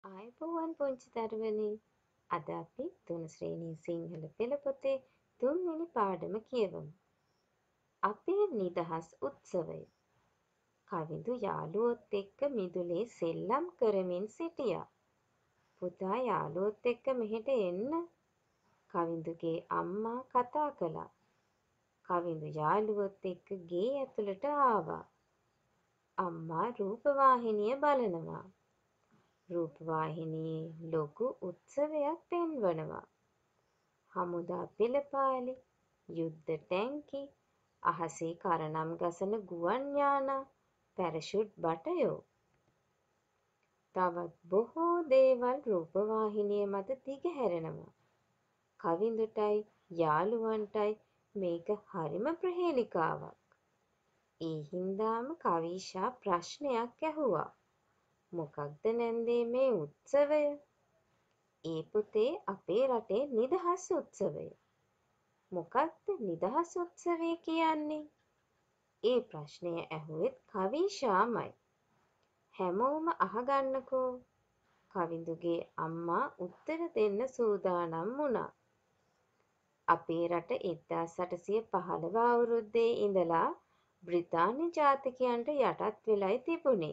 ආයුබෝවන් පුංචි දරුවනේ. අද අපි 3 ශ්‍රේණියේ සිංහල පෙළ පොතේ 3 වෙනි පාඩම කියවමු. අපේ නිදහස් උත්සවය. කවිඳු යාළුවොත් එක්ක මිදුලේ සෙල්ලම් කරමින් සිටියා. පුතා යාළුවොත් එක්ක මෙහෙට එන්න. කවිඳුගේ අම්මා කතා කළා. කවිඳු යාළුවොත් එක්ක ගේ ඇතුළට ආවා. අම්මා රූපවාහිනිය බලනවා. රූපවාහිනියේ ලොකු උත්සවයක් පෙන්වනවා. හමුදා පෙළපාලි, යුද්ධ ටැංකි, අහසේ කරනම් ගසන ගුවන් යානා, පැරෂුට් බටයෝ. තවත් බොහෝ දේවල් රූපවාහිනිය මත දිගහැරෙනවා. කවිඳුටයි යාළුවන්ටයි මේක හරිම ප්‍රහේලිකාවක්. ඒ හින්දාම කවිෂා ප්‍රශ්නයක් ඇහුවා. මොකක්ද නැන්දේ මේ උත්සවය? ඒ පුතේ අපේ රටේ නිදහස් උත්සවය. මොකක්ද නිදහස් උත්සවය කියන්නේ? ඒ ප්‍රශ්නය ඇහුවෙත් කවිෂාමයි. හැමෝම අහගන්නකෝ. කවිඳුගේ අම්මා උත්තර දෙන්න සූදානම් වුණා. අපේ රට 1815 අවුරුද්දේ ඉඳලා බ්‍රිතාන්‍ය ජාතිකයන්ට යටත් වෙලයි තිබුණේ.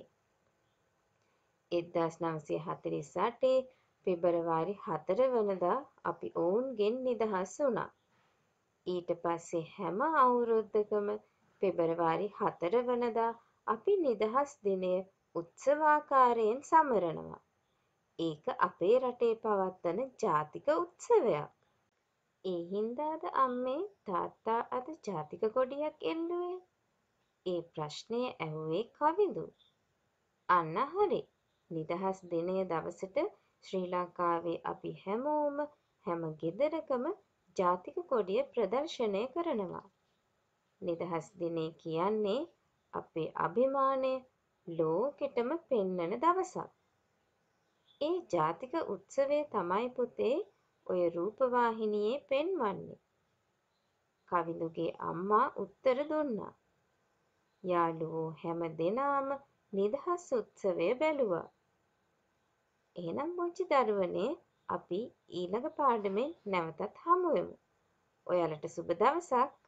1948 පෙබරවාරි 4 වනදා අපි ඔවුන්ගෙන් නිදහස් වුණා. ඊට පස්සේ හැම අවුරුද්දකම පෙබරවාරි 4 වනදා අපි නිදහස් දිනය උත්සවාකාරයෙන් සමරනවා. ඒක අපේ රටේ පවත්වන ජාතික උත්සවයක්. ඒ හින්දාද අම්මේ තාත්තා අද ජාතික කොඩියක් එල්ලුවේ? ඒ ප්‍රශ්නය ඇහුවේ කවිඳු. අන්න හරි. නිදහස් දිනය දවසට ශ්‍රී ලංකාවේ අපි හැමෝම හැම ගෙදරකම ජාතික කොඩිය ප්‍රදර්ශනය කරනවා. නිදහස් දිනය කියන්නේ අපේ අභිමානය ලෝකෙටම පෙන්නන දවසක්. ඒ ජාතික උත්සවය තමයි පුතේ ඔය රූපවාහිනියේ පෙන්වන්නේ. කවිඳුගේ අම්මා උත්තර දුන්නා. යාළුවෝ හැම දෙනාම නිදහස් උත්සවය බැලුවා. එහෙනම් පුංචි දරුවනේ අපි ඊළඟ පාඩමෙන් නැවතත් හමු වෙමු. ඔයාලට සුබ දවසක්.